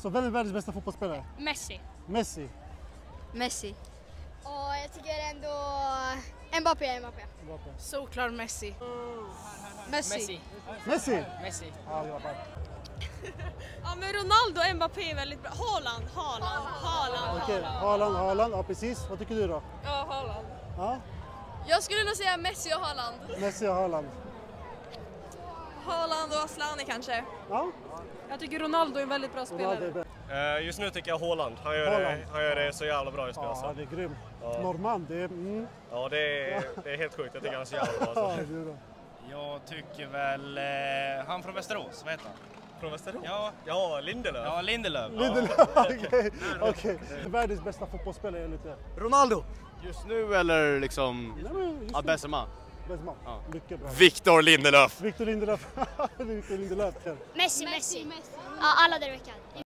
Så vem är världens bästa fotbollsspelare? Messi. Messi. Messi. Och jag tycker ändå Mbappé. Såklart Messi. Messi. Messi? Messi. Ja, grabbar. Ja, men Ronaldo och Mbappé är väldigt bra. Haaland. Okej, Haaland. Ja, precis. Vad tycker du då? Ja, Haaland. Ja, Jag skulle nog säga Messi och Haaland. Messi och Haaland. Haaland och Aslani kanske. Ja, Jag tycker Ronaldo är en väldigt bra Ronaldo är spelare. bra. Just nu tycker jag Haaland. Han gör det så jävla bra just nu. Ja, Alltså. han är grym. Ja. Norrman, det är... Ja, det är helt sjukt. Jag tycker han är så jävla bra. Ja, Alltså. du då? Jag tycker väl han från Västerås, vad heter han? Från Västerås? Ja, Ja, Lindelöf. ja Lindelöf. Okej. Världens bästa fotbollsspelare enligt er? Ronaldo! Just nu eller liksom... Nej, men just nu. Benzema. Benzema. Ja. Mycket bra. Victor Lindelöf. Victor Lindelöf. Victor Lindelöf. Messi. Ja, alla där i veckan.